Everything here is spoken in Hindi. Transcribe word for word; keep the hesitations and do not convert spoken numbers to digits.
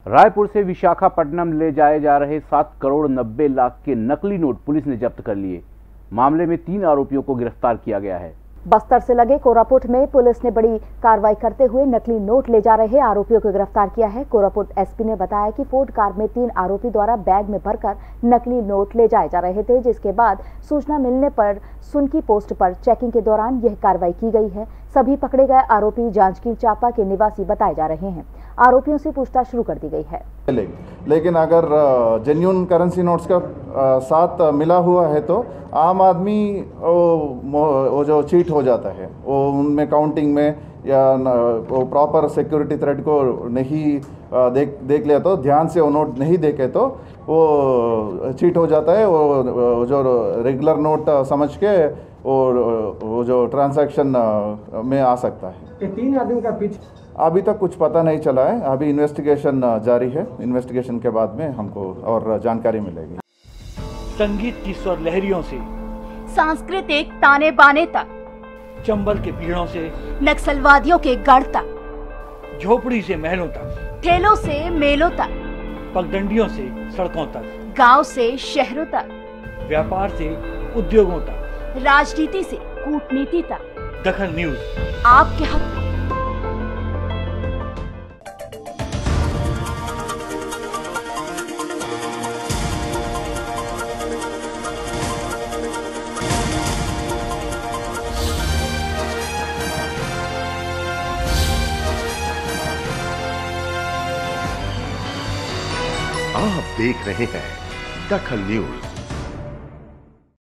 रायपुर से विशाखापट्टनम ले जाए जा रहे सात करोड़ नब्बे लाख के नकली नोट पुलिस ने जब्त कर लिए। मामले में तीन आरोपियों को गिरफ्तार किया गया है। बस्तर से लगे कोरापुट में पुलिस ने बड़ी कार्रवाई करते हुए नकली नोट ले जा रहे आरोपियों को गिरफ्तार किया है। कोरापुट एसपी ने बताया कि फोर्ड कार में तीन आरोपी द्वारा बैग में भरकर नकली नोट ले जाए जा रहे थे, जिसके बाद सूचना मिलने पर सुनकी पोस्ट पर चेकिंग के दौरान यह कार्रवाई की गई है। सभी पकड़े गए आरोपी जांजगीर चांपा के निवासी बताए जा रहे हैं। आरोपियों से पूछताछ शुरू कर दी गई है। लेकिन अगर जेन्युइन करेंसी नोट्स का साथ मिला हुआ है तो आम आदमी वो जो चीट हो जाता है, वो उनमें काउंटिंग में या वो प्रॉपर सिक्योरिटी थ्रेड को नहीं देख देख लिया तो ध्यान से वो नोट नहीं देखे तो वो चीट हो जाता है। वो जो रेगुलर नोट समझ के और वो जो ट्रांजैक्शन में आ सकता है। तीन आदमी का पीछे अभी तक कुछ पता नहीं चला है। अभी इन्वेस्टिगेशन जारी है। इन्वेस्टिगेशन के बाद में हमको और जानकारी मिलेगी। संगीत की स्वर लहरियों से सांस्कृतिक ताने बाने तक, चंबल के पीड़ों से नक्सलवादियों के गढ़ तक, झोपड़ी से महलों तक, ठेलों से मेलों तक, पगडंडियों से सड़कों तक, गांव से शहरों तक, व्यापार से उद्योगों तक, राजनीति से कूटनीति तक, दखल न्यूज आपके हक में। आप देख रहे हैं दखल न्यूज।